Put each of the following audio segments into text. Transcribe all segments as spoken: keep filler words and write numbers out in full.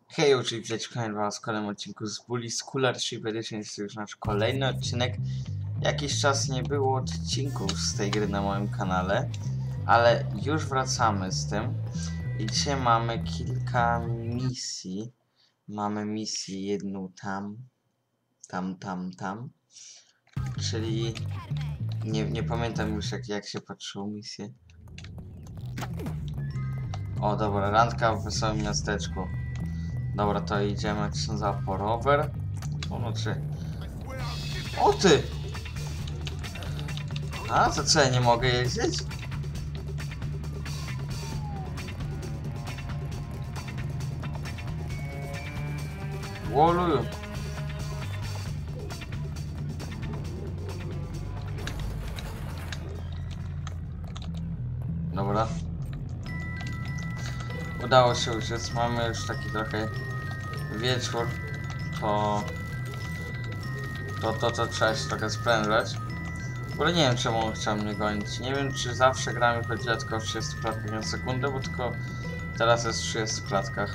Hej, oczywiście witajcie was w kolejnym odcinku z Bully Scholarship Edition. Jest to już nasz kolejny odcinek. Jakiś czas nie było odcinków z tej gry na moim kanale, ale już wracamy z tym. I dzisiaj mamy kilka misji. Mamy misję jedną tam, tam, tam, tam. Czyli nie, nie pamiętam już jak, jak się patrzyło misję. O dobra, randka w wesołym miasteczku. Dobra, to idziemy, jak się nazywa, po rower. O, czy... O ty! A, to co, ja nie mogę jeździć? Woluju. Dobra. Udało się uciec, mamy już taki trochę wieczór. To... To, to, to trzeba się trochę sprężać. W ogóle nie wiem, czemu on chciał mnie gonić. Nie wiem, czy zawsze gramy chodziła tylko w trzydziestu klatkach na sekundę, bo tylko teraz jest w trzydziestu klatkach.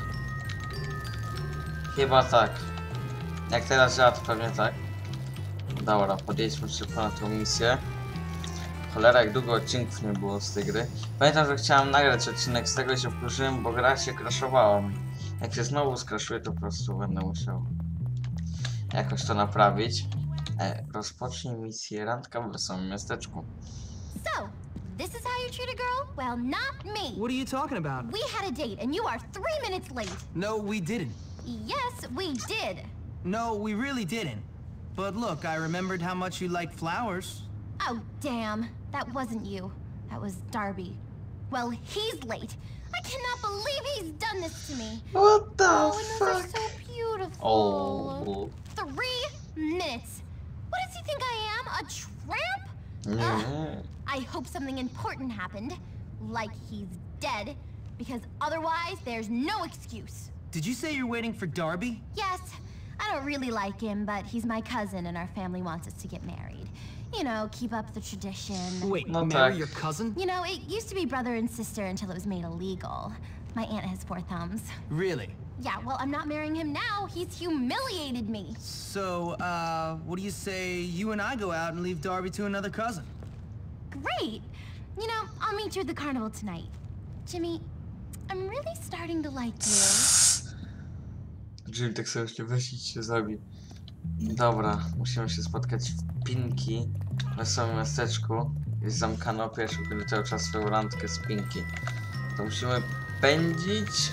Chyba tak. Jak teraz działa, to pewnie tak. Dobra, podjedźmy szybko na tą misję. Cholera, jak długo odcinków nie było z tej gry. Pamiętam, że chciałem nagrać odcinek z tego i się wkurzyłem, bo gra się crashowała mi. Jak się znowu skraszuje, to po prostu będę musiał jakoś to naprawić. E, rozpocznij misję randka w wesołym miasteczku. So, this is how you treat a girl? Well, not me. What are you talking about? We had a date and you are three minutes late. No, we didn't. Yes, we did. No, we really didn't. But look, I remembered how much you like flowers. Oh, damn. That wasn't you. That was Darby. Well, he's late. I cannot believe he's done this to me. What the Oh, and those fuck? are so beautiful. Oh. Three minutes. What does he think I am? A tramp? Nie. I hope something important happened. Like he's dead. Because otherwise, there's no excuse. Did you say you're waiting for Darby? Yes, I don't really like him, but he's my cousin and our family wants us to get married. You know, keep up the tradition. Wait, No marry tak. your cousin? You know, it used to be brother and sister until it was made illegal. My aunt has four thumbs. Really? Yeah, well, I'm not marrying him now. He's humiliated me. So, uh, what do you say you and I go out and leave Darby to another cousin? Great. You know, I'll meet you at the carnival tonight. Jimmy, I'm really starting to like you. Jim tak sobie już nie wysić się zrobi. Dobra, musimy się spotkać w Pinki, w wesołym miasteczku. Jest zamkano pierwszy, który cały czas swoją randkę z Pinki. To musimy pędzić.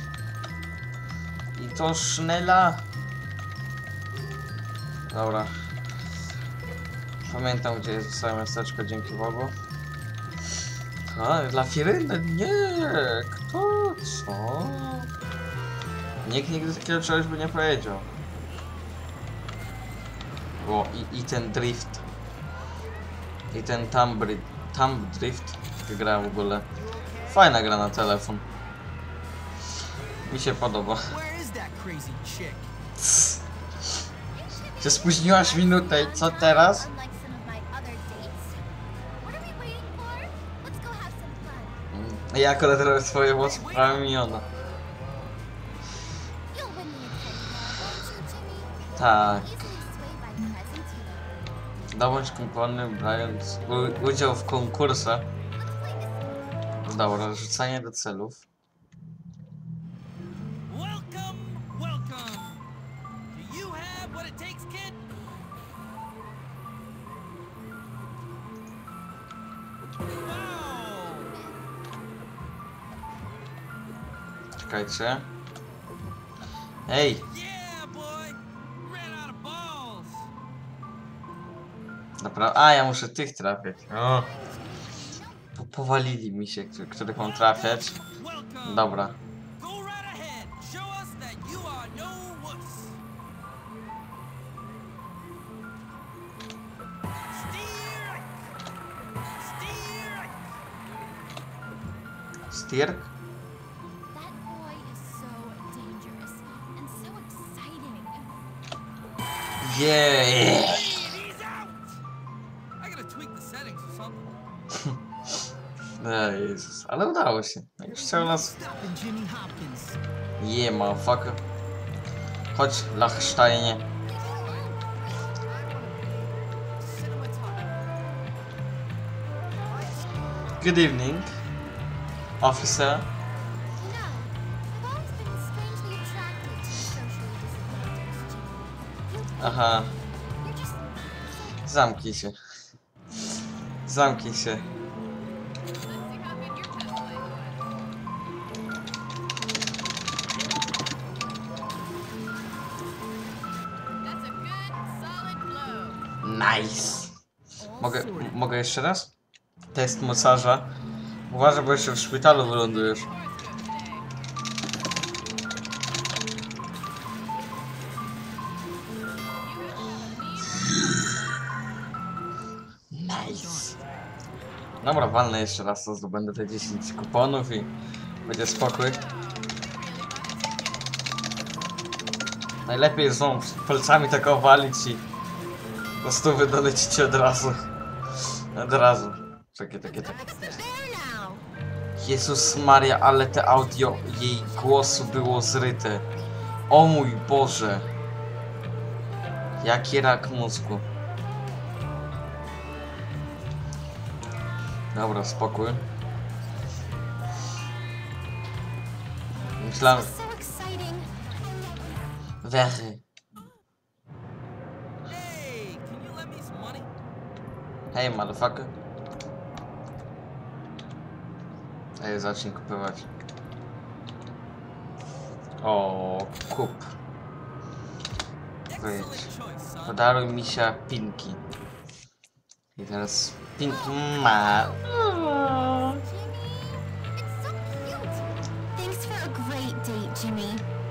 I to sznela. Dobra. Pamiętam, gdzie jest wesołe miasteczko, dzięki Bogu. A, dla Firyny? Nie! Kto? Co? Nikt nigdy takiego czegoś by nie powiedział. O, i, i ten drift. I ten thumb, thumb drift. Gra w ogóle. Fajna gra na telefon. Mi się podoba. Where is that crazy chick? Się spóźniłaś minutę i co teraz? Unlike some of my other dates. What are we waiting for? Let's go have some fun. Ja akurat robię swoje włosy prawie miliona. You'll win me a teddy bear, won't you, Jimmy? Tak. Easily swayed by presents, you know. Dobądź kumpany, brając u- udział w konkursach. Let's play this. Dobra, rzucanie do celów. Welcome, welcome. Do you have what it takes, kid? Wow. Czekajcie. Ej! Yeah, boy. Ran out of balls. Dobra, a ja muszę tych trafiać. O. Po, powalili mi się, któ- których mam trafiać. Welcome. Dobra. Go right ahead. Show us that you are no wuss. Steer. Steer. Stirk? That boy is so dangerous and so exciting. Yeah! He's out. I gotta tweak the settings or something. Ej, Jezus, ale udało się. Już chciał nas... Stopping Jimmy Hopkins. Yeah, motherfucker. Chodź, Lachsteinie. Good evening, officer. No, I've always been strangely attracted to socially disadvantaged. You, Aha, you're just zamknij się. Zamknij się. Nice. Mogę, m- mogę jeszcze raz? Test mocarza. Uważaj, bo jeszcze w szpitalu wylądujesz. Nice. Dobra, walnę jeszcze raz, to zdobędę te dziesięć kuponów i będzie spokój. Najlepiej jest znowu palcami tak owalić i do stówy dolecicie od razu. Od razu. Takie, takie, takie. there now. Jezus Maria, ale te audio jej głosu było zryte. O mój Boże. Jaki rak mózgu. Dobra, spokój. Myślałem... So exciting. Wery. Hey, can you lend me some money? Hej, motherfucker. Ej, zacznij kupować. O, kup. Wyjdź. Excellent choice, son. Podaruj mi się Pinki. I teraz Pinki ma... Jimmy, it's so cute. Thanks for a great date, Jimmy.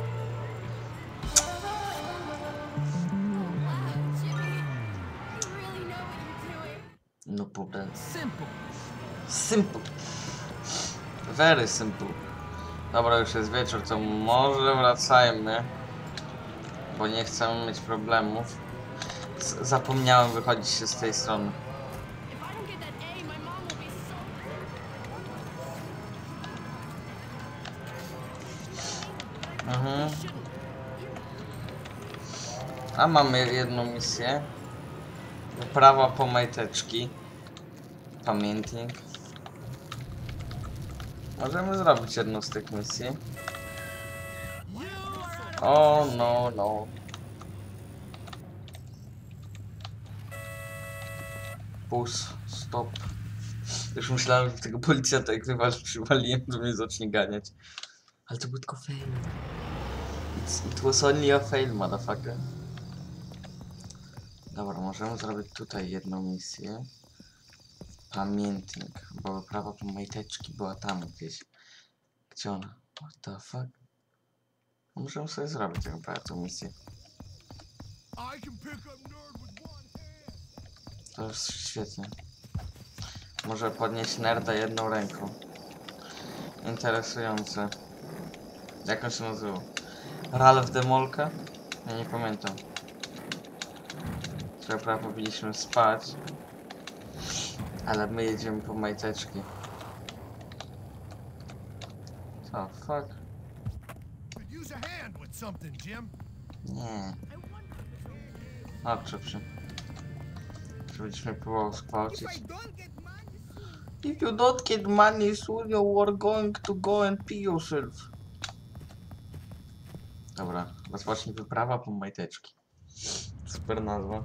No problem. Simple. Simple. Very simple. Dobra, już jest wieczór, to może wracajmy. Bo nie chcę mieć problemów. Z zapomniałem wychodzić się z tej strony. Mhm. A mamy jedną misję. Wyprawa po majteczki. Pamiętnik. Możemy zrobić jedną z tych misji. O, no, no. Pus, stop. Już myślałem, że tego policjanta jak wywal- przywaliłem, to mnie zacznie ganiać. Ale to był tylko fail. It's, it was only a fail, motherfucker. Dobra, możemy zrobić tutaj jedną misję. Pamiętnik, bo wyprawa po majteczki była tam gdzieś. Gdzie ona? What the fuck? Możemy sobie zrobić tę tę misję. To jest świetnie. Może podnieść nerda jedną ręką. Interesujące. Jak on się nazywał? Ralph Demolka? Ja nie pamiętam. Co prawda powinniśmy spać. Ale my jedziemy po majteczki. Co, fuck? Use a hand with something, Jim. Nie. Odczep się. Żebyśmy próbował skwałcić. If you don't get money soon, you are going to go and pee yourself. Dobra, rozpocznij wyprawa po majteczki. Super nazwa.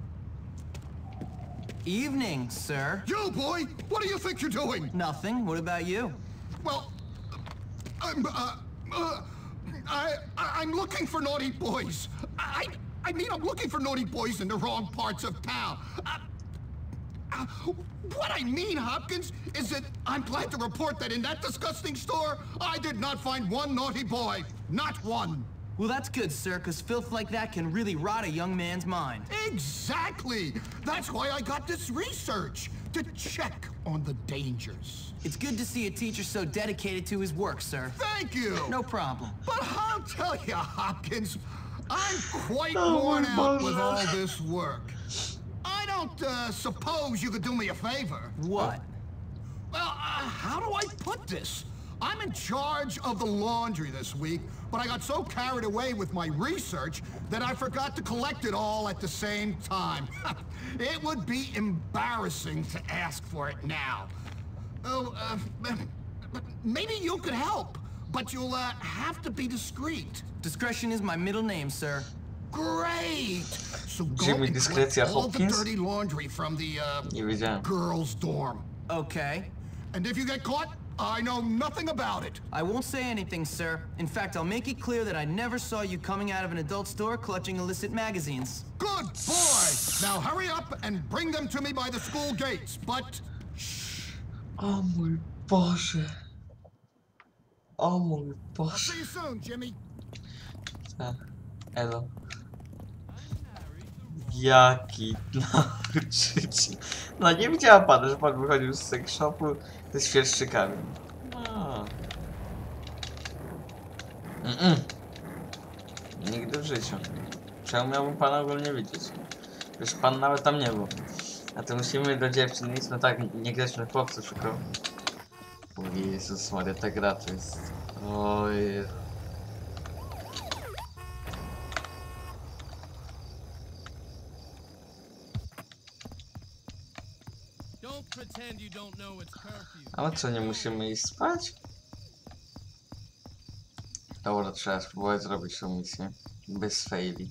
Evening, sir. You, boy! What do you think you're doing? Nothing. What about you? Well, I'm, uh, uh, I, I- I'm looking for naughty boys. I, I mean, I'm looking for naughty boys in the wrong parts of town. Uh, uh, what I mean, Hopkins, is that I'm glad to report that in that disgusting store, I did not find one naughty boy. Not one. Well, that's good, sir, because filth like that can really rot a young man's mind. Exactly! That's why I got this research, to check on the dangers. It's good to see a teacher so dedicated to his work, sir. Thank you! No problem. But I'll tell you, Hopkins, I'm quite worn out with all this work. I don't uh, suppose you could do me a favor. What? Well, uh, how do I put this? I'm in charge of the laundry this week, but I got so carried away with my research that I forgot to collect it all at the same time. It would be embarrassing to ask for it now. Oh, uh, maybe you could help, but you'll uh, have to be discreet. Discretion is my middle name, sir. Great! So go Jimmy and Dyskrecja collect all the Hopkins? dirty laundry from the, uh, Nie wiedziałem. girls' dorm. Okay. And if you get caught, I know nothing about it. I won't say anything, sir. In fact, I'll make it clear that I never saw you coming out of an adult store clutching illicit magazines. Good boy! Now hurry up and bring them to me by the school gates, but... O mój Boże. O mój I'll Boże. see you soon, Jimmy. Tak. Elo. Jaki nauczyciel. No nie widziała pan, że pan wychodził z sex shopu ze świerszczykami. No. Mm -mm. Nigdy w życiu. Czemu miałbym pana ogólnie widzieć? Wiesz, pan nawet tam nie był. A to musimy do dziewczyn iść, no tak, niegrzeczny chłopcy szukał. O Jezus Maria, ta gra to jest... Oj. Don't pretend you don't know it's curfew. A co, nie musimy iść spać? Dobra, trzeba spróbować zrobić tą misję. Bez faili.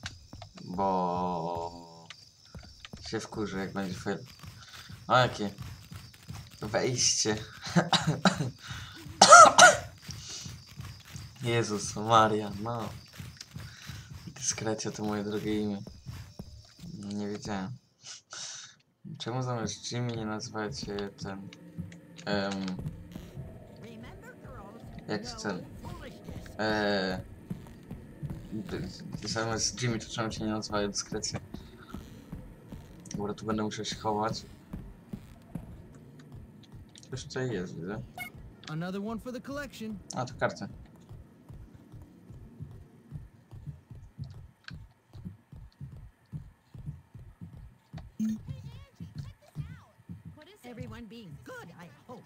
Bo... się wkurzy, jak będzie fail. O, jakie... wejście. Jezus Maria, no. Dyskrecja to moje drogie imię. Nie wiedziałem. Czemu zamiast Jimmy nie nazywacie ten... Um, jak ten... Eee, zamiast Jimmy to czemu cię nie nazywają dyskrecja? Dobra, tu będę musiał się chować. Coś tutaj jest, widzę. Another one for the collection. A, to karty. Everyone being good, I hope.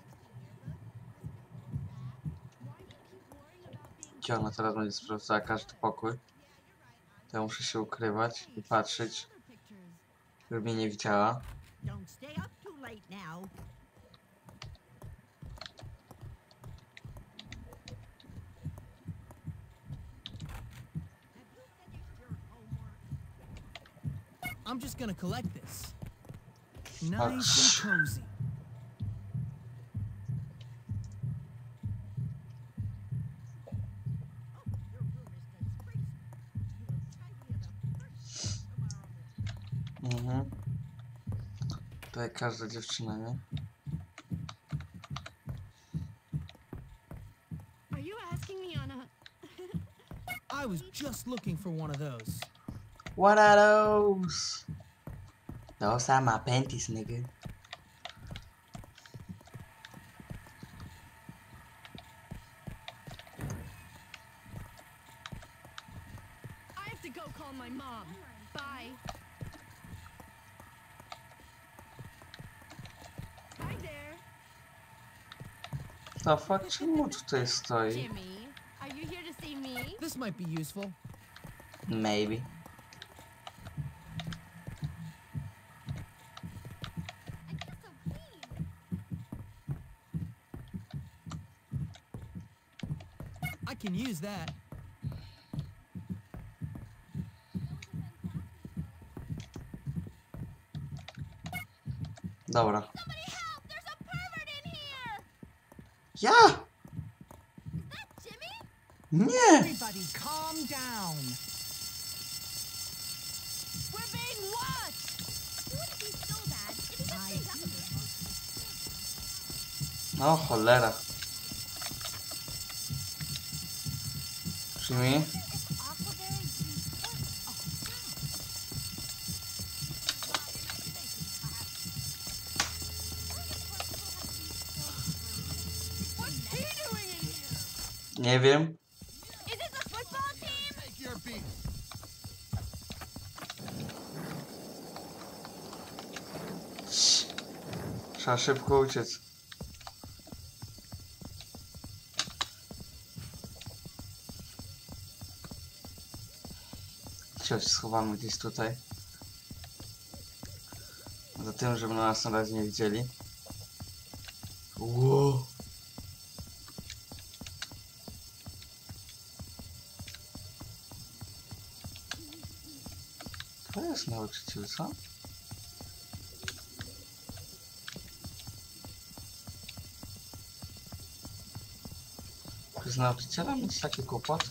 Gdzie ona teraz będzie sprawdzała każdy pokój? To ja muszę się ukrywać i patrzeć, żeby mnie nie widziała. Don't stay up too late now. I'm just gonna collect this. Nice and cozy. Mhm. Tutaj każda dziewczyna, nie? Are you asking me on a... I was just looking for one of those. What are those? Those are my panties, nigga. I have to go call my mom. Bye. Hi there. The fuck, czemu tutaj stoi? Jimmy, are you here to see me? This might be useful. Maybe. I feel so clean. I can use that. Dobra. Somebody help! There's a pervert in here! Ja! Is that Jimmy? Nie! Everybody calm down. We're being watched! It wouldn't be so bad if he just stayed up a bit. O cholera. Jimmy? It's Aquaberry juice. Oh, what's he doing in here? Nie wiem. Is this a football team? Take your beat. Trzeba szybko uciec. Chodź, schowamy gdzieś tutaj. Za tym, żeby nas na razie nie widzieli. Wow. To jest nauczyciel, co? Z nauczycielem mieć takie kłopoty.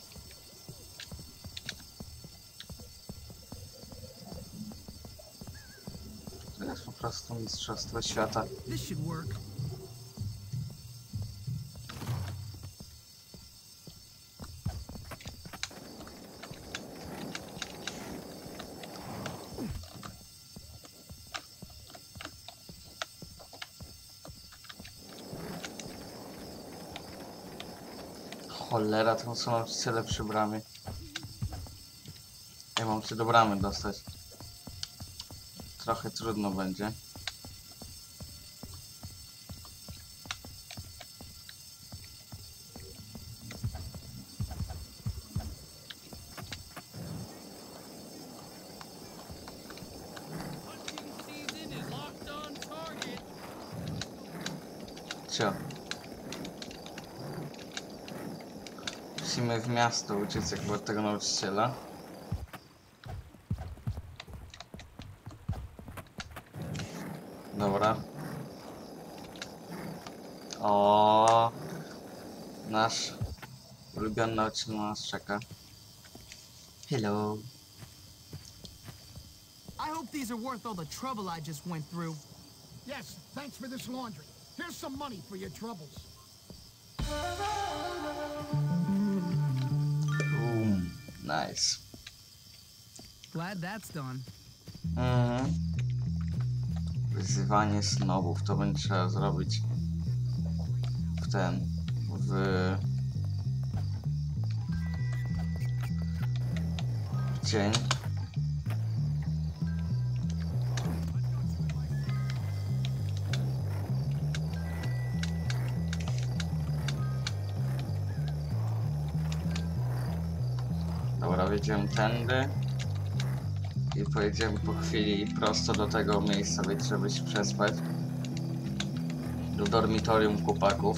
To jest po prostu mistrzostwo świata. This should work. Cholera, to są nauczyciele przy bramie. Ja mam się do bramy dostać. Trochę trudno będzie. Hunting season is locked on target. Cio. Musimy w miasto uciec jakby od tego nauczyciela. Dobra. O, nasz ulubiony nauczyciel na nas czeka. Hello. I hope these are worth all the trouble I just went through. Yes, thanks for this laundry. Here's some money for your troubles. Boom. Nice. Glad that's done. Mhm. Wyzywanie snobów. To będzie trzeba zrobić w ten... w... dzień. Dobra, wjedziemy tędy i pojedziemy po chwili prosto do tego miejsca, więc żeby się przespać. Do dormitorium chłopaków.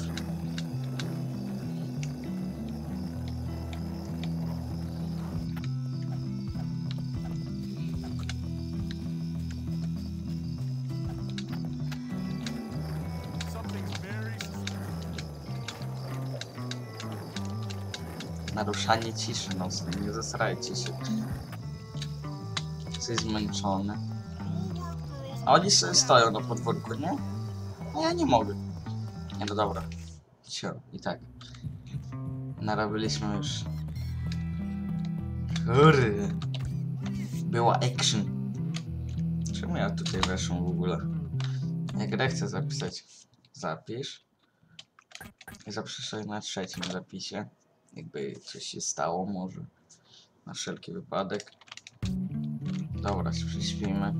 Naruszanie ciszy nocnej, nie zasrajcie się. Jesteś zmęczony. A oni sobie stoją na podwórku, nie? A ja nie mogę. Nie, no dobra. Cio, i tak. Narobiliśmy już. Kurde. Była action. Czemu ja tutaj weszłem w ogóle? Jak grę chcę zapisać. Zapisz. I zapisz sobie na trzecim zapisie. Jakby coś się stało może. Na wszelki wypadek. Dobra, się prześpimy.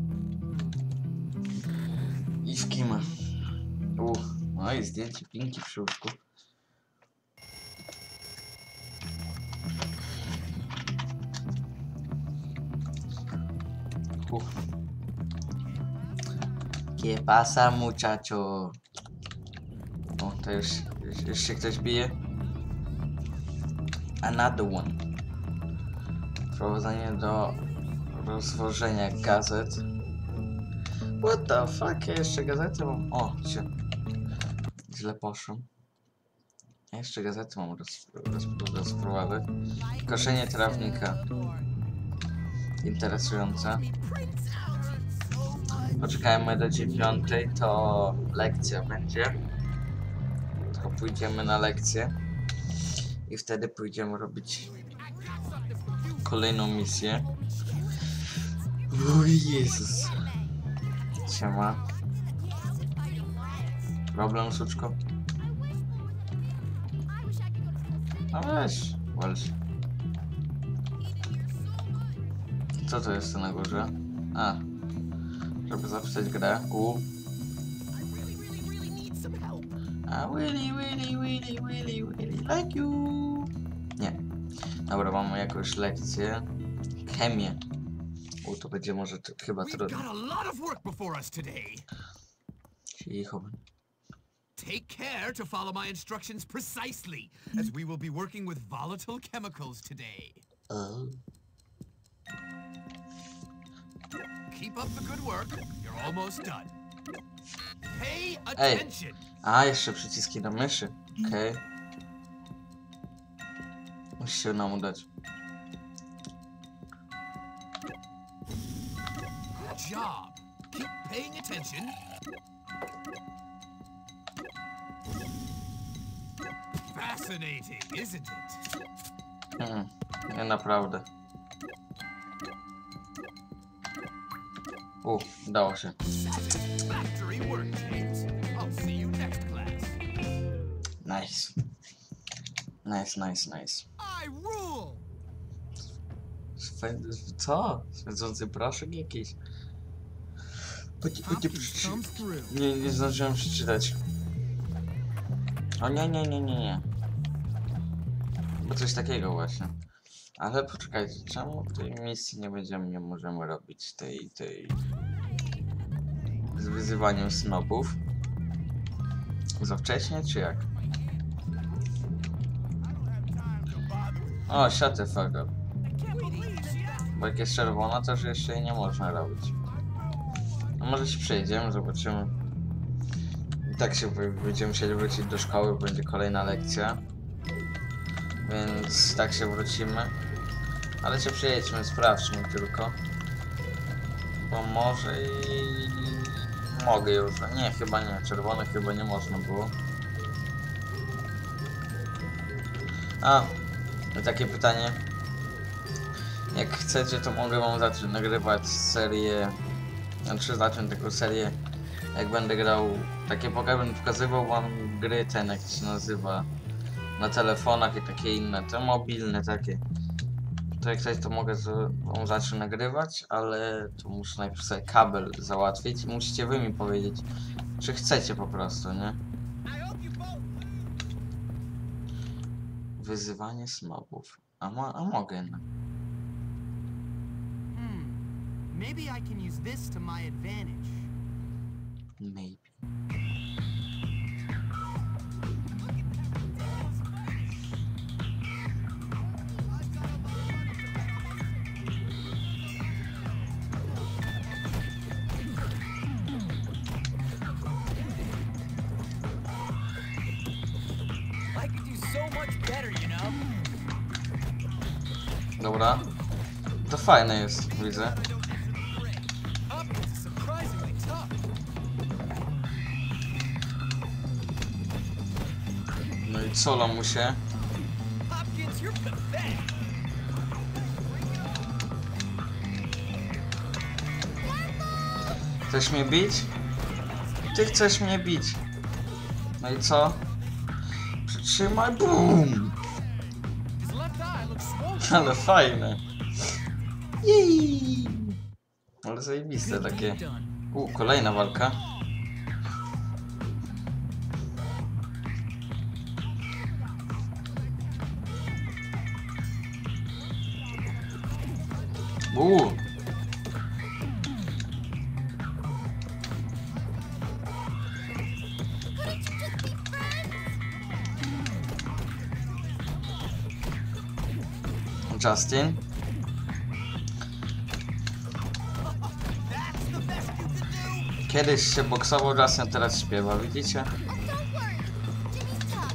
I skimy. Uch, no i zdjęcie Pinki przy łóżku. Uch. ¿Qué pasa, muchacho? O, to już, już, już się ktoś bije. Another one. Wprowadzenie do rozwożenia gazet. What the fuck? Ja jeszcze gazety mam. O, się. Źle poszło. Ja jeszcze gazety mam roz, roz, rozprowadzać. Koszenie trawnika. Interesujące. Poczekajmy do dziewiątej, to lekcja będzie. To pójdziemy na lekcję. I wtedy pójdziemy robić kolejną misję. O Jezus. Siema. Problem, suczko? No weź, walcz. Co to jest tu na górze? A. Żeby zapisać grę. U. A willy, willy, willy, willy, willy, like you. Nie. Dobra, mamy jakąś lekcję. chemię. O, to będzie może to, chyba We've trudno. got a lot of work before us today. Cicho. Take care to follow my instructions precisely, as we will be working with volatile chemicals today. O. Keep up the good work. You're almost done. Pay Ej. attention. A, jeszcze przyciski do myszy. Okej. Okay. Musi się nam udać. Good job. Keep paying attention. Fascinating, isn't it? Mm, nie naprawdę. U, udało się. Satisfactory work, James. I'll see you next class. Nice. Nice, nice, nice. I rule. Swę... Co? Swędzący proszek jakiś? Chodź, chodź, Hopkins comes through. nie, nie zdążyłem przeczytać. O nie, nie, nie, nie, nie. Bo coś takiego właśnie. Ale poczekajcie, czemu tej misji nie będziemy, nie możemy robić tej, tej... z wyzywaniem snobów? Za wcześnie, czy jak? O, shut the fuck up. Bo jak jest czerwona, to już jeszcze jej nie można robić. No może się przejdziemy, zobaczymy. I tak się będziemy musieli wrócić do szkoły, będzie kolejna lekcja. Więc tak się wrócimy. Ale się przejedźmy, sprawdźmy tylko. Bo może i... mogę już. Nie, chyba nie. Czerwone chyba nie można było. A, takie pytanie. Jak chcecie, to mogę wam zacząć nagrywać serię. Znaczy zacząć taką serię. Jak będę grał. Takie będę pokazywał wam gry, ten jak się nazywa. Na telefonach i takie inne. Te mobilne takie. To jak chcecie, to mogę wam zacząć nagrywać, ale tu muszę najpierw sobie kabel załatwić i musicie wy mi powiedzieć, czy chcecie po prostu, nie? Wyzywanie snobów. A, mo a mogę, no. Hmm. Maybe I can use this to my advantage. Maybe. I could do so much better, you know? Dobra. To fajne jest, widzę. Hopkins is surprisingly tough. No i co lamusie? Hopkins, you're pathetic. Chcesz mnie bić? Ty chcesz mnie bić. No i co? Przytrzymaj, BOOM! His left eye looks swollen. Ale fajne. Jej! Ale zajebiste Good takie. deed done. U, kolejna walka. U. Justin. Kiedyś się boksował, Justin teraz śpiewa, widzicie? Oh, don't worry. Jimmy's tough.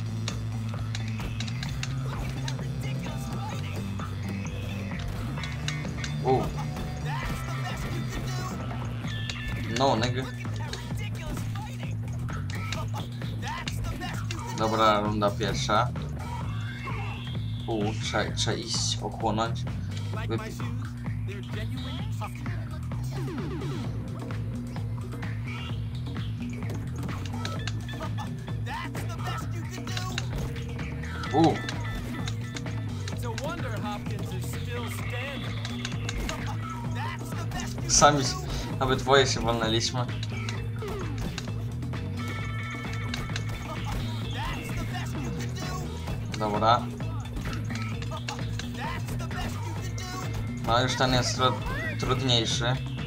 U. No, nigga. Dobra, runda pierwsza. U, trzeba, trzeba iść, ochłonąć. Wy... Like my shoes, they're genuine tough. U. It's a wonder Hopkins is still standing. Sami, nawet dwoje się walnęliśmy. Dobra. No już ten jest tru trudniejszy.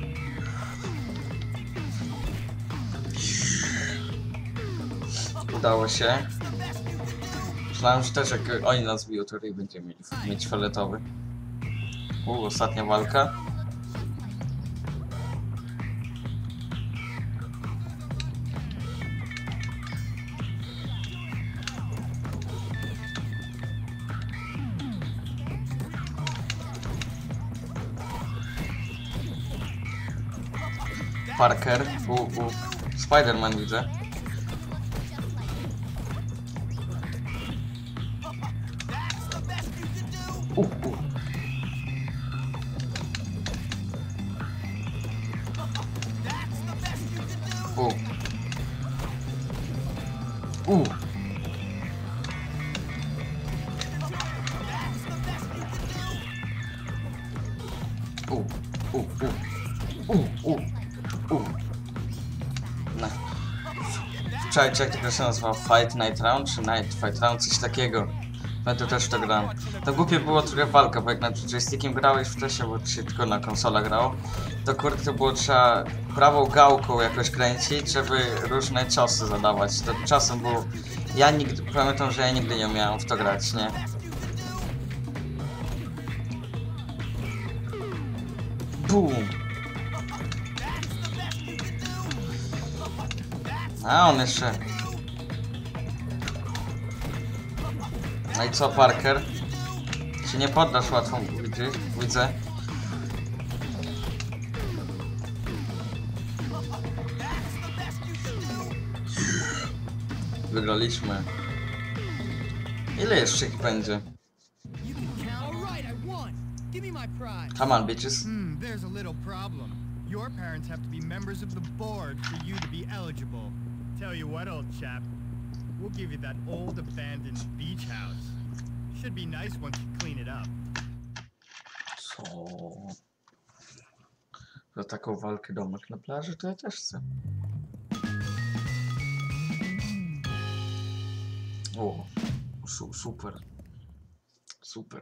Udało się. Myślałem, że też jak oni nas biją, to będziemy mieli mieć fioletowy. U, ostatnia walka. Parker, u, u. Spider-Man widzę. U, u. U. U. U, u, u. U, u. U. No. Czekajcie, jak to się nazywa? Fight Night Round czy Night Fight Round? Coś takiego. No to też to grałem. To głupie było trochę walka, bo jak na joystickiem grałeś wcześniej, bo się tylko na konsolach grało, to kurde to było trzeba prawą gałką jakoś kręcić, żeby różne ciosy zadawać. To czasem było... Ja nigdy... Pamiętam, że ja nigdy nie umiałem w to grać, nie? Boom! A on jeszcze... No i co, Parker? Się nie poddasz łatwo, widzę. widzę. Wygraliśmy. Ile jeszcze ich będzie? Come on, bitches. Hmm, there's a little problem. Your parents have to be members of the board for you to be eligible. Tell you what, old chap. We'll give you that old abandoned beach house. Should be nice once you clean it up. Co? Za taką walkę domek na plaży to ja też chcę. O, su super. Super.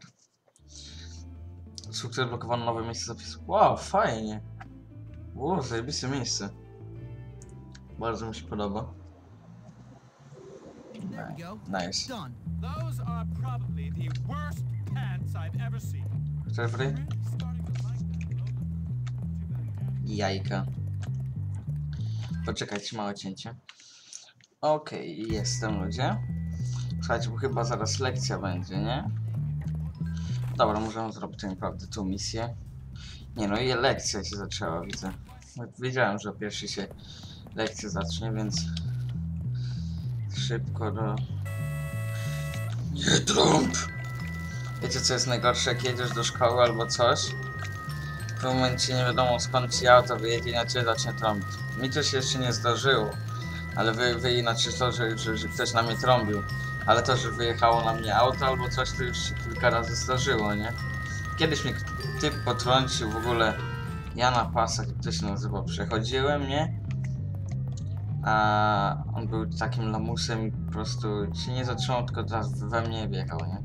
Sukces blokowano nowe miejsce zapisu. Wow, fajnie. Wow, zajebiste miejsce. Bardzo mi się podoba. There we go. Nice. Done. Those are probably the worst pants I've ever seen. Jeffrey? Jajka. Poczekajcie, małe cięcie. Okej, okay, jestem, ludzie. Słuchajcie, bo chyba zaraz lekcja będzie, nie? Dobra, możemy zrobić tak naprawdę tą misję. Nie no, i lekcja się zaczęła, widzę. Wiedziałem, że pierwszy się lekcja zacznie, więc... Szybko do... Nie trąb! Wiecie co jest najgorsze, jak jedziesz do szkoły albo coś? W tym momencie nie wiadomo skąd ci auto wyjedzie, inaczej zacznie trąbić. Mi to się jeszcze nie zdarzyło, ale wy, wy inaczej to, że, że, że ktoś na mnie trąbił. Ale to, że wyjechało na mnie auto albo coś, to już się kilka razy zdarzyło, nie? Kiedyś mnie typ potrącił w ogóle. Ja na pasach, jak to się nazywa, przechodziłem, nie? A on był takim lamusem i po prostu się nie zatrzymał, tylko teraz we mnie wjechał, nie?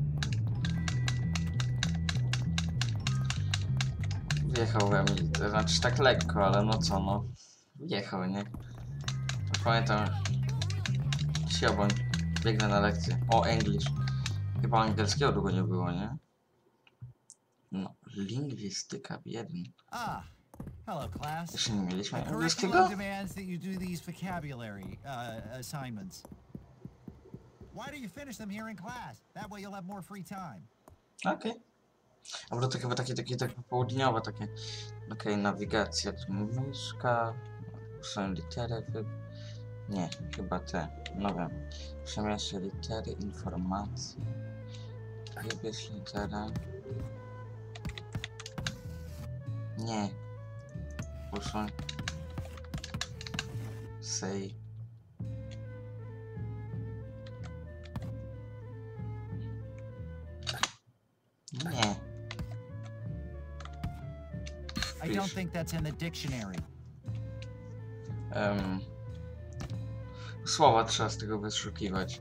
Wjechał we mnie, to znaczy tak lekko, ale no co, no. Wjechał, nie? To pamiętam... Siobądź, biegnę na lekcję. O, English. Chyba angielskiego długo nie było, nie? No, lingwistyka, jeden. Ah, hello class. Jeszcze nie mieliśmy The angielskiego? curriculum demands that you do these vocabulary uh, assignments. Why do you finish them here in class? That way you'll have more free time. Okej. Okay. A bo to chyba takie, takie, takie południowe, takie... Okej, okay, nawigacja, tu myszka... Są litery, wy... Nie, chyba te. No wiem. Przemieszczę litery, informacje. Wybierz literę. Nie. Usuń. Say. Nie. I don't think that's in the dictionary. Um, słowa trzeba z tego wyszukiwać.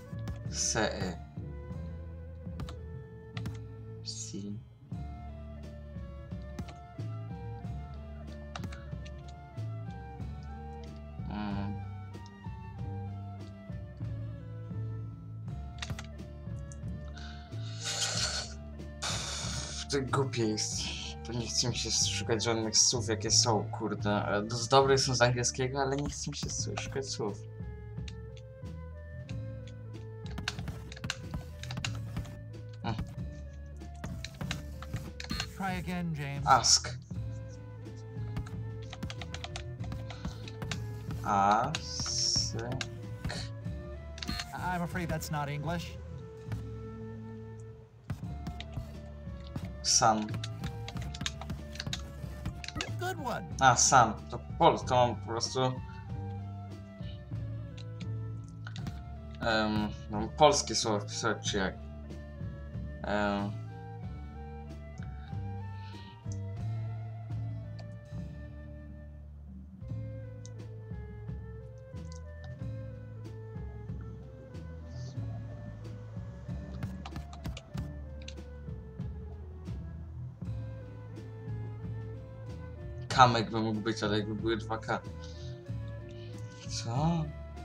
Se. Si. To głupie jest. To nie chce mi się szukać żadnych słów, jakie są, kurde. Z dobre są z angielskiego, ale nie chce mi się szukać słów. Hmm. Try again, James. Ask. Ask. I'm afraid that's not English. Sam. Good one. A, sam. To Pol, to mam po prostu... Um, mam polskie słowo wpisać, czy jak? Um, Kamek by mógł być, ale jakby były dwa K. Co?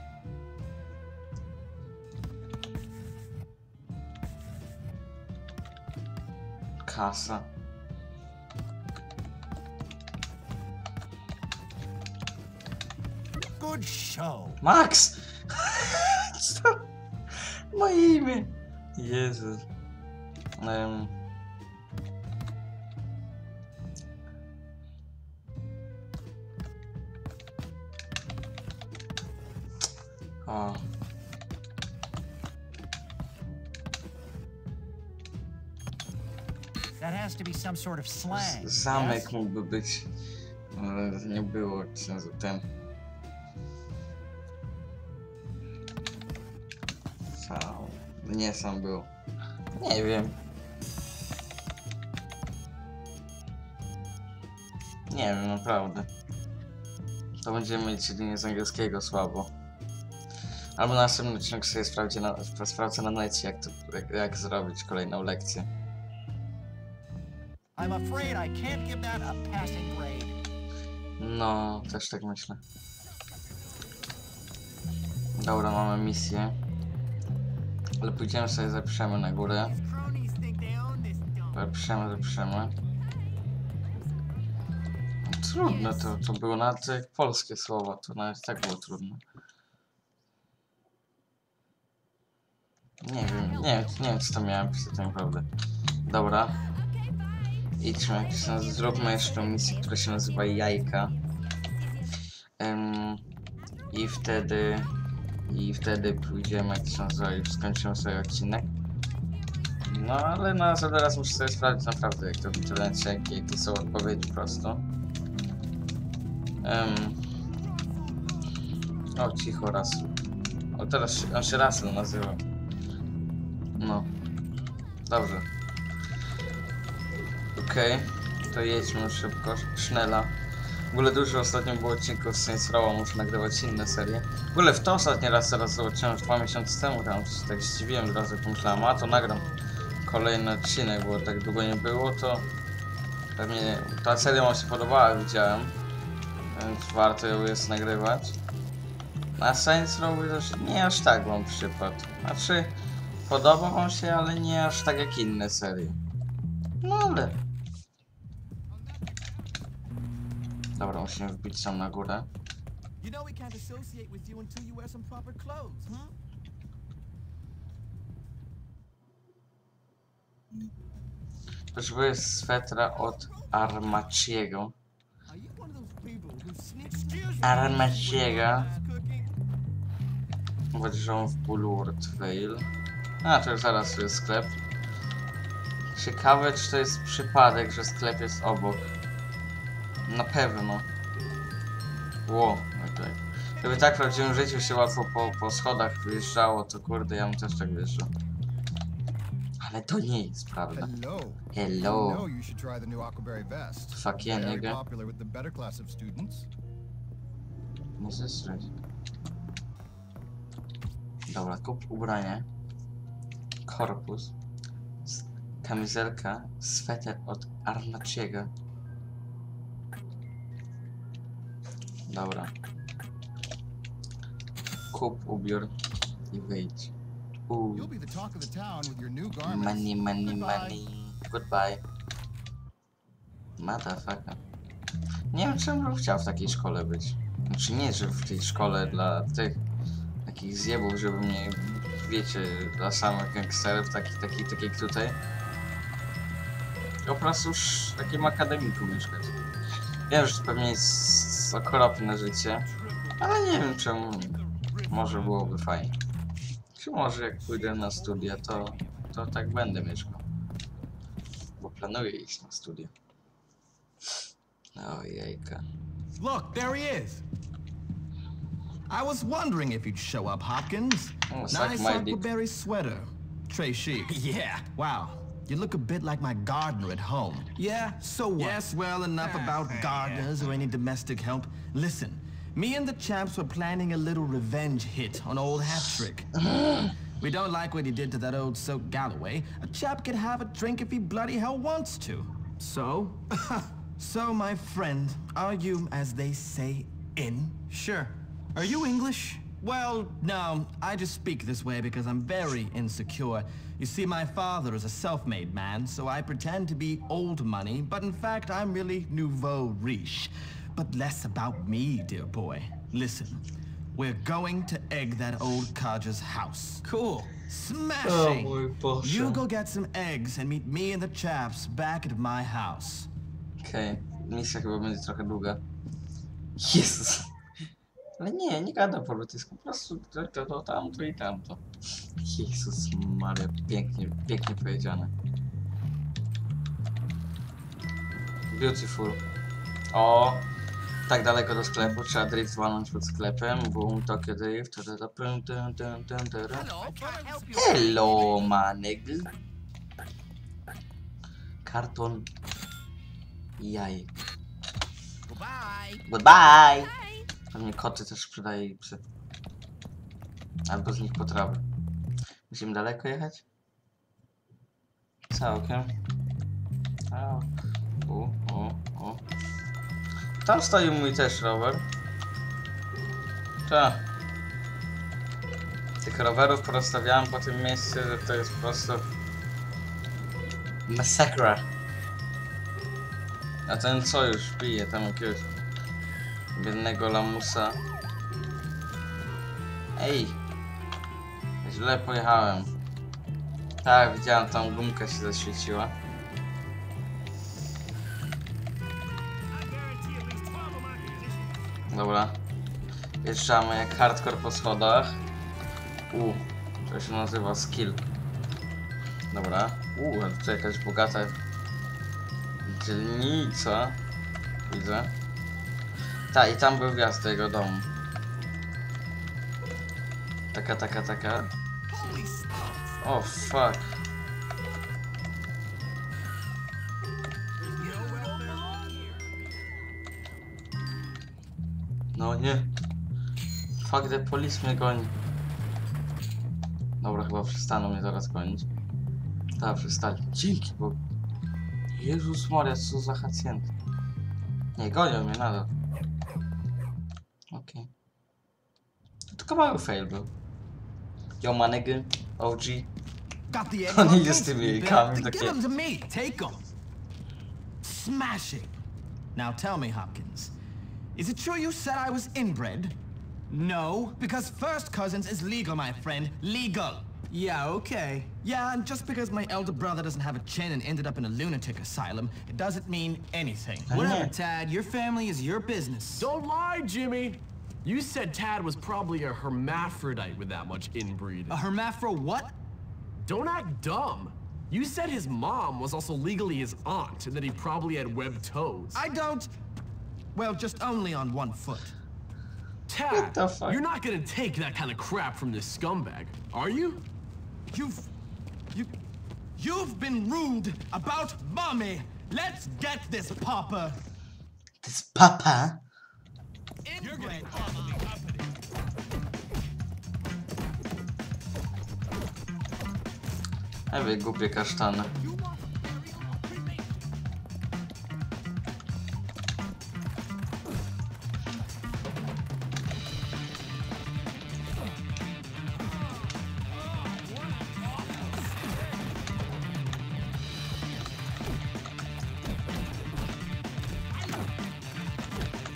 Kasa. Good show. Max! Co? Moje imię. Jezus. Um. O. That has to be some sort of slang. Z- Zamek yes? mógłby być, ale nie było ten. Sam. Nie sam był. Nie wiem. Nie wiem, naprawdę. To będziemy mieć jedynie z angielskiego słabo. Albo na następnym odcinku sobie sprawdzę na, sprawdzę na necie, jak, to, jak, jak zrobić kolejną lekcję. I'm afraid I can't give that a passing grade. No, też tak myślę. Dobra, mamy misję. Ale pójdziemy sobie, zapiszemy na górę. Zapiszemy, zapiszemy. Trudne to, to było nawet jak polskie słowa, to nawet tak było trudne. Nie wiem, nie wiem, nie wiem co to miałem pisać tak naprawdę. Dobra. Idźmy, jakieś, zróbmy jeszcze misję, która się nazywa Jajka. Um, I wtedy... I wtedy pójdziemy, jak się nazywa, i skończymy sobie odcinek. No ale na zaraz muszę sobie sprawdzić naprawdę, jak to w internecie, jakie, jakie są odpowiedzi po prostu. Um, o, cicho, Russell. O, teraz się, on się Russell nazywa. No. Dobrze. Okej, okay. To jedźmy szybko. Sznela. W ogóle dużo ostatnio było odcinków z Saints Row, muszę nagrywać inne serie. W ogóle w to ostatni raz teraz zobaczyłem już dwa miesiące temu, tam się tak zdziwiłem, od razu pomyślałem, a to nagram kolejny odcinek, bo tak długo nie było, to pewnie ta seria mi się podobała, widziałem, więc warto ją jest nagrywać. Na Saints Row też nie aż tak wam przypadł, znaczy podoba wam się, ale nie aż tak jak inne serie. No ale... Dobra, musimy wbić sam na górę. You know we can't associate with you until you wear some proper clothes, huh? Potrzebuję swetra od Armaciego. Are you one of those people who snitch? Armaciego. Włożą w Bulward Vale. A, to już zaraz tu jest sklep. Ciekawe, czy to jest przypadek, że sklep jest obok. Na pewno. Ło, okej. Gdyby tak w prawdziwym życiu się łatwo po, po schodach wyjeżdżało, to kurde, ja bym też tak wjeżdżał. Ale to nie jest prawda. Hello. Hello. You know you should try the new Aquaberry vest. Fuck yeah, Very nigga. popular with the better class of students. Nie zesrać. Dobra, kup ubranie. Korpus. S- Kamizelka. Sweter od Armaciego. Dobra. Kup ubiór i wyjdź. Uuu. You'll be the talk of the town with your new garments. Money, money, Goodbye. money. Goodbye. Motherfucker. Nie wiem, czemu bym chciał w takiej szkole być. Znaczy nie, że w tej szkole dla tych takich zjebów, żeby mnie, wiecie, dla samych gangsterów, takich, takich, takich jak tutaj. Po prostu już w takim akademiku mieszkać. Wiem, że to pewnie jest okropne życie, ale nie wiem czemu. Może byłoby fajnie. Czy może jak pójdę na studia, to, to tak będę mieszkał. Bo planuję iść na studia. Ojejka. Look, there he is. I was wondering if you'd show up, Hopkins. Oh, suck nice my dick. Huckleberry sweater. Trey chic. Yeah. Wow. You look a bit like my gardener at home. Yeah, so what? Yes, well, enough about gardeners or any domestic help. Listen, me and the chaps were planning a little revenge hit on old Hat-Trick. We don't like what he did to that old Soap Galloway. A chap can have a drink if he bloody hell wants to. So? So, my friend, are you, as they say, in? Sure. Are you English? Well, no, I just speak this way because I'm very insecure. You see, my father is a self-made man, so I pretend to be old money, but in fact, I'm really nouveau riche. But less about me, dear boy. Listen, we're going to egg that old codger's house. Cool. Smashing! Oh, you go get some eggs and meet me and the chaps back at my house. Okej, okay. Misja chyba będzie trochę długa. Jezus. Ale nie, nie gadam po brytyjsku, po prostu to, to, to, tamto i tamto. Jezus Maria, pięknie, pięknie powiedziane. Beautiful. O, tak daleko do sklepu, trzeba drift walnąć pod sklepem. Boom, Tokyo Drift. Hello, manig. Karton jaj. Goodbye. Goodbye! Pewnie koty też sprzedaje i psy. Albo z nich potrawy. Musimy daleko jechać? Całkiem. O, o, o, o. Tam stoi mój też rower. Tak. Tych rowerów porozstawiałem po tym miejscu, że to jest po prostu masakra. A ten co już pije tam jakiegoś biednego lamusa. Ej! Źle pojechałem. Tak, widziałem, tam gumka się zaświeciła. Dobra. Wjeżdżamy jak hardcore po schodach. U, to się nazywa skill. Dobra. U, ale tutaj jakaś bogata dzielnica. Widzę. Ta, i tam był wjazd do jego domu. Taka, taka, taka. O, oh, fuck. No nie. Fuck, the police mnie goni. Dobra, chyba przestaną mnie zaraz gonić. Tak, przestali. Dzięki Bogu. Jezus Maria, co za hacjenty. Nie, gonią mnie nadal. Okej. Okay. To mały fail był. Yo, my nigga, O G. Got the egg. On idzie z tymi jajkami, Give takie... them to me. Take them. Smashing. Now tell me, Hopkins, is it true you said I was inbred? No, because first cousins is legal, my friend. Legal. Yeah, okay. Yeah, and just because my elder brother doesn't have a chin and ended up in a lunatic asylum, it doesn't mean anything. Whatever, Tad. Your family is your business. Don't lie, Jimmy. You said Tad was probably a hermaphrodite with that much inbreeding. A hermaphro what? Don't act dumb. You said his mom was also legally his aunt and that he probably had webbed toes. I don't... Well, just only on one foot. Tad, you're not gonna take that kind of crap from this scumbag, are you? You've... You... You've been rude about mommy. Let's get this, Papa. This Papa? Inbred. A wy głupie kasztany.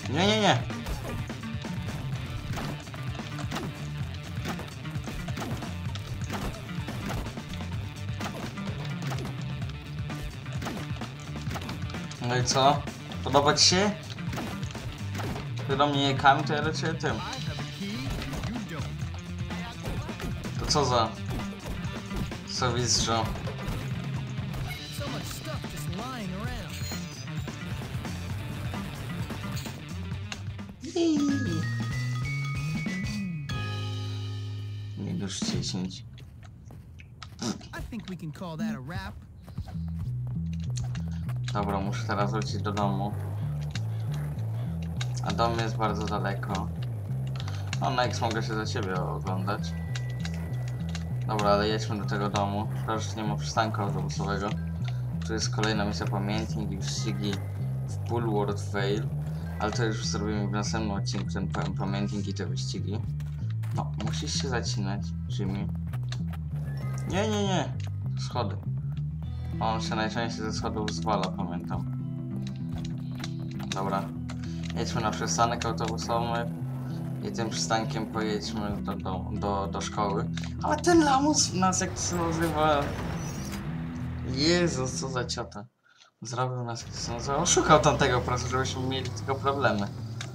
Nie, nie, nie. No i co? Podoba ci się? Ty do mnie jekami, to ja do ciebie tym. To co za... Serwistrzo? Minus dziesięć. Dobra, muszę teraz wrócić do domu. A dom jest bardzo daleko. No, na X mogę się za ciebie oglądać. Dobra, ale jedźmy do tego domu. Szkoda, że nie ma przystanku autobusowego. Tu jest kolejna misja pamiętnik i wyścigi w Bulworth Vale. Ale to już zrobimy w następnym odcinku, ten pamiętnik i te wyścigi. No, musisz się zacinać, Jimmy. Nie, nie, nie. Schody. On się najczęściej ze schodów zwala, pamiętam. Dobra. Jedźmy na przystanek autobusowy. I tym przystankiem pojedźmy do, do, do, do szkoły. Ale ten lamus nas, jak to się nazywa... Jezus, co za ciota. Zrobił nas, jak to się nazywa. Oszukał tamtego po prostu, żebyśmy mieli tylko problemy.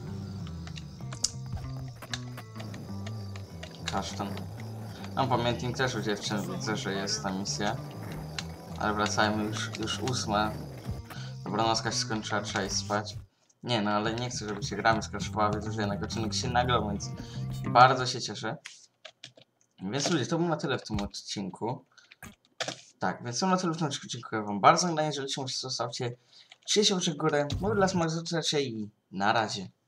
Kasztan. No, pamiętnik też u dziewczyn, widzę, że jest ta misja. Ale wracajmy, już, już ósma. Dobranocka się skończyła, trzeba iść spać. Nie, no ale nie chcę, żeby się gra mi skraszowała, wiedzę, że jednak odcinek się nagrał, więc bardzo się cieszę. Więc ludzie, to było na tyle w tym odcinku. Tak, więc to na tyle w tym odcinku. Dziękuję wam bardzo. Jeżeli się zostawcie trzydzieści łapek w górę. Mówię dla smaku i na razie.